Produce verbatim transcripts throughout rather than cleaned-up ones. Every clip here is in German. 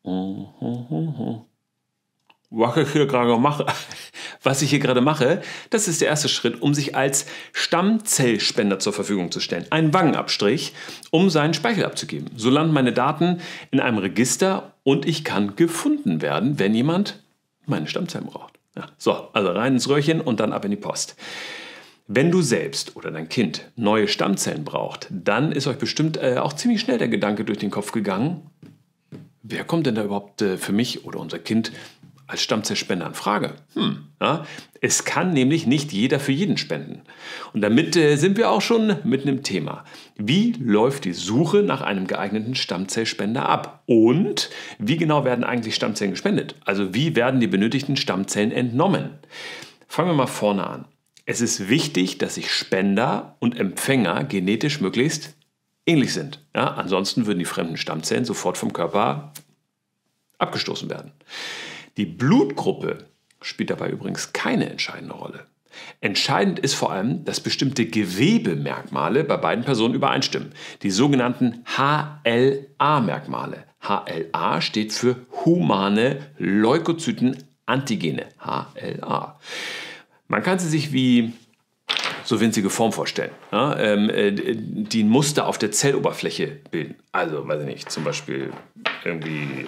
Was ich hier gerade mache, was ich hier gerade mache, das ist der erste Schritt, um sich als Stammzellspender zur Verfügung zu stellen. Ein Wangenabstrich, um seinen Speichel abzugeben. So landen meine Daten in einem Register und ich kann gefunden werden, wenn jemand meine Stammzellen braucht. Ja, so, also rein ins Röhrchen und dann ab in die Post. Wenn du selbst oder dein Kind neue Stammzellen braucht, dann ist euch bestimmt äh, auch ziemlich schnell der Gedanke durch den Kopf gegangen, wer kommt denn da überhaupt äh, für mich oder unser Kind als Stammzellspender in Frage? Hm, ja, es kann nämlich nicht jeder für jeden spenden. Und damit äh, sind wir auch schon mitten im Thema. Wie läuft die Suche nach einem geeigneten Stammzellspender ab? Und wie genau werden eigentlich Stammzellen gespendet? Also wie werden die benötigten Stammzellen entnommen? Fangen wir mal vorne an. Es ist wichtig, dass sich Spender und Empfänger genetisch möglichst ähnlich sind. Ja, ansonsten würden die fremden Stammzellen sofort vom Körper abgestoßen werden. Die Blutgruppe spielt dabei übrigens keine entscheidende Rolle. Entscheidend ist vor allem, dass bestimmte Gewebemerkmale bei beiden Personen übereinstimmen. Die sogenannten H L A-Merkmale. H L A steht für humane Leukozyten-Antigene. H L A. Man kann sie sich wie so winzige Form vorstellen, ja, ähm, die ein Muster auf der Zelloberfläche bilden. Also, weiß ich nicht, zum Beispiel irgendwie,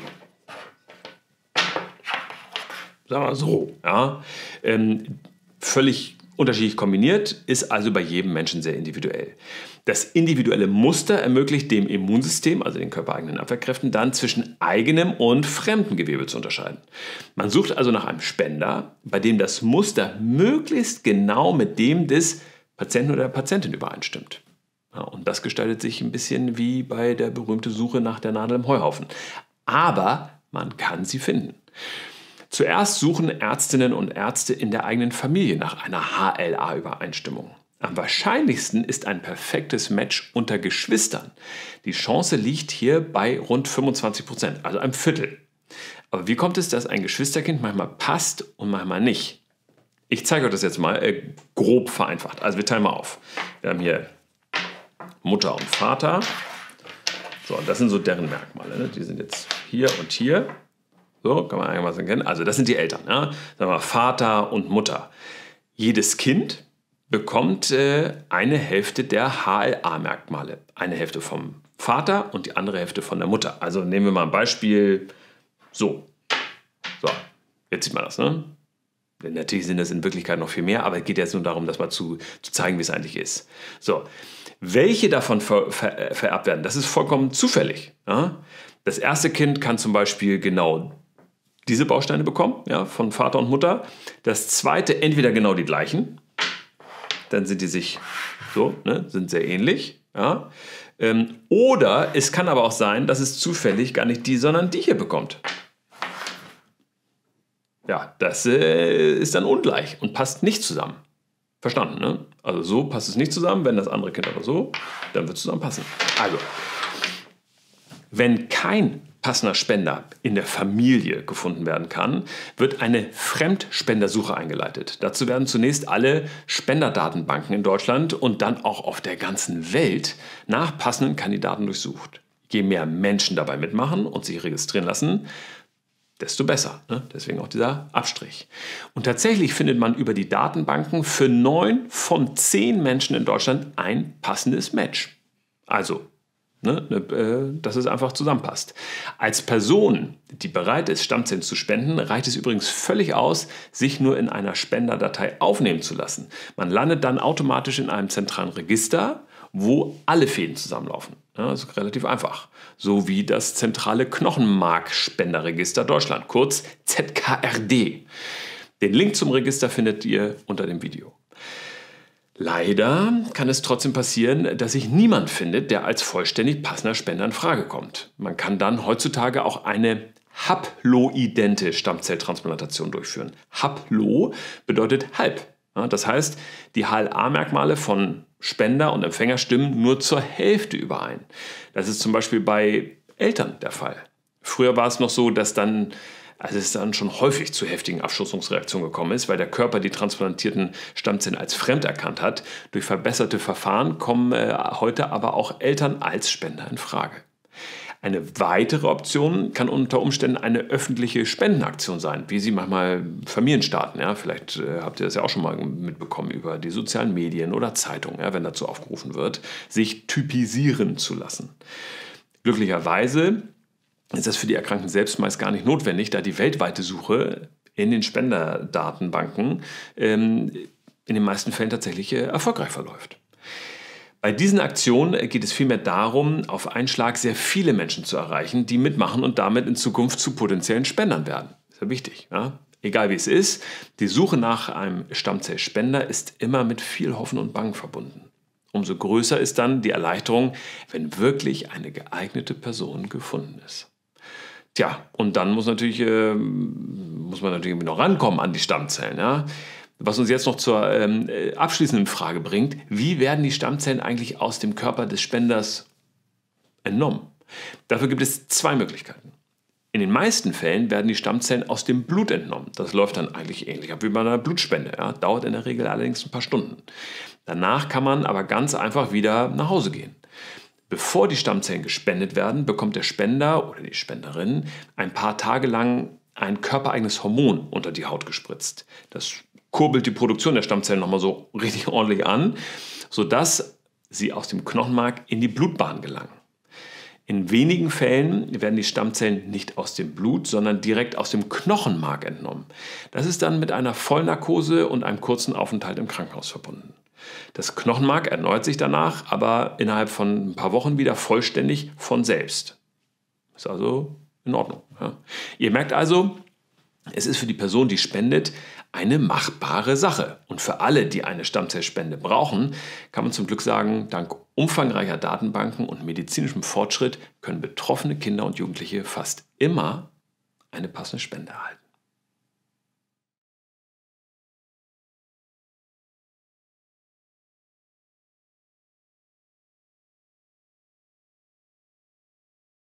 sagen wir so, ja, ähm, völlig unterschiedlich kombiniert, ist also bei jedem Menschen sehr individuell. Das individuelle Muster ermöglicht dem Immunsystem, also den körpereigenen Abwehrkräften, dann zwischen eigenem und fremdem Gewebe zu unterscheiden. Man sucht also nach einem Spender, bei dem das Muster möglichst genau mit dem des Patienten oder der Patientin übereinstimmt. Ja, und das gestaltet sich ein bisschen wie bei der berühmten Suche nach der Nadel im Heuhaufen. Aber man kann sie finden. Zuerst suchen Ärztinnen und Ärzte in der eigenen Familie nach einer H L A-Übereinstimmung. Am wahrscheinlichsten ist ein perfektes Match unter Geschwistern. Die Chance liegt hier bei rund fünfundzwanzig Prozent, also einem Viertel. Aber wie kommt es, dass ein Geschwisterkind manchmal passt und manchmal nicht? Ich zeige euch das jetzt mal äh, grob vereinfacht. Also wir teilen mal auf. Wir haben hier Mutter und Vater. So, und das sind so deren Merkmale. Ne? Die sind jetzt hier und hier. So, kann man einigermaßen erkennen. Also das sind die Eltern. Ja? Sagen wir Vater und Mutter. Jedes Kind bekommt äh, eine Hälfte der H L A-Merkmale. Eine Hälfte vom Vater und die andere Hälfte von der Mutter. Also nehmen wir mal ein Beispiel. So. So, jetzt sieht man das, ne? Natürlich sind das in Wirklichkeit noch viel mehr, aber es geht jetzt nur darum, das mal zu, zu zeigen, wie es eigentlich ist. So, welche davon ver, ver, vererbt werden, das ist vollkommen zufällig. Ja? Das erste Kind kann zum Beispiel genau diese Bausteine bekommen, ja, von Vater und Mutter. Das zweite entweder genau die gleichen, dann sind die sich so, ne, sind sehr ähnlich. Ja? Ähm, oder es kann aber auch sein, dass es zufällig gar nicht die, sondern die hier bekommt. Ja, das äh, ist dann ungleich und passt nicht zusammen. Verstanden, ne? Also so passt es nicht zusammen, wenn das andere Kind aber so, dann wird es zusammenpassen. Also, wenn kein passender Spender in der Familie gefunden werden kann, wird eine Fremdspendersuche eingeleitet. Dazu werden zunächst alle Spenderdatenbanken in Deutschland und dann auch auf der ganzen Welt nach passenden Kandidaten durchsucht. Je mehr Menschen dabei mitmachen und sich registrieren lassen, desto besser. Ne? Deswegen auch dieser Abstrich. Und tatsächlich findet man über die Datenbanken für neun von zehn Menschen in Deutschland ein passendes Match. Also, ne, äh, dass es einfach zusammenpasst. Als Person, die bereit ist, Stammzellen zu spenden, reicht es übrigens völlig aus, sich nur in einer Spenderdatei aufnehmen zu lassen. Man landet dann automatisch in einem zentralen Register, wo alle Fäden zusammenlaufen. Ja, das ist relativ einfach. So wie das zentrale Knochenmarkspenderregister Deutschland, kurz Z K R D. Den Link zum Register findet ihr unter dem Video. Leider kann es trotzdem passieren, dass sich niemand findet, der als vollständig passender Spender in Frage kommt. Man kann dann heutzutage auch eine haploidente Stammzelltransplantation durchführen. Haplo bedeutet halb. Ja, das heißt, die H L A-Merkmale von Spender und Empfänger stimmen nur zur Hälfte überein. Das ist zum Beispiel bei Eltern der Fall. Früher war es noch so, dass dann, also es dann schon häufig zu heftigen Abstoßungsreaktionen gekommen ist, weil der Körper die transplantierten Stammzellen als fremd erkannt hat. Durch verbesserte Verfahren kommen äh, heute aber auch Eltern als Spender in Frage. Eine weitere Option kann unter Umständen eine öffentliche Spendenaktion sein, wie sie manchmal Familien starten. Ja? Vielleicht äh, habt ihr das ja auch schon mal mitbekommen über die sozialen Medien oder Zeitungen, ja, wenn dazu aufgerufen wird, sich typisieren zu lassen. Glücklicherweise ist das für die Erkrankten selbst meist gar nicht notwendig, da die weltweite Suche in den Spenderdatenbanken ähm, in den meisten Fällen tatsächlich äh, erfolgreich verläuft. Bei diesen Aktionen geht es vielmehr darum, auf einen Schlag sehr viele Menschen zu erreichen, die mitmachen und damit in Zukunft zu potenziellen Spendern werden. Das ist ja wichtig. Ja? Egal wie es ist, die Suche nach einem Stammzellspender ist immer mit viel Hoffen und Bangen verbunden. Umso größer ist dann die Erleichterung, wenn wirklich eine geeignete Person gefunden ist. Tja, und dann muss, natürlich, äh, muss man natürlich noch rankommen an die Stammzellen. Ja? Was uns jetzt noch zur ähm, abschließenden Frage bringt: Wie werden die Stammzellen eigentlich aus dem Körper des Spenders entnommen? Dafür gibt es zwei Möglichkeiten. In den meisten Fällen werden die Stammzellen aus dem Blut entnommen. Das läuft dann eigentlich ähnlich ab wie bei einer Blutspende. Ja? Dauert in der Regel allerdings ein paar Stunden. Danach kann man aber ganz einfach wieder nach Hause gehen. Bevor die Stammzellen gespendet werden, bekommt der Spender oder die Spenderin ein paar Tage lang ein körpereigenes Hormon unter die Haut gespritzt. Das kurbelt die Produktion der Stammzellen nochmal so richtig ordentlich an, sodass sie aus dem Knochenmark in die Blutbahn gelangen. In wenigen Fällen werden die Stammzellen nicht aus dem Blut, sondern direkt aus dem Knochenmark entnommen. Das ist dann mit einer Vollnarkose und einem kurzen Aufenthalt im Krankenhaus verbunden. Das Knochenmark erneuert sich danach, aber innerhalb von ein paar Wochen wieder vollständig von selbst. Ist also in Ordnung. Ja. Ihr merkt also, es ist für die Person, die spendet, eine machbare Sache. Und für alle, die eine Stammzellspende brauchen, kann man zum Glück sagen, dank umfangreicher Datenbanken und medizinischem Fortschritt können betroffene Kinder und Jugendliche fast immer eine passende Spende erhalten.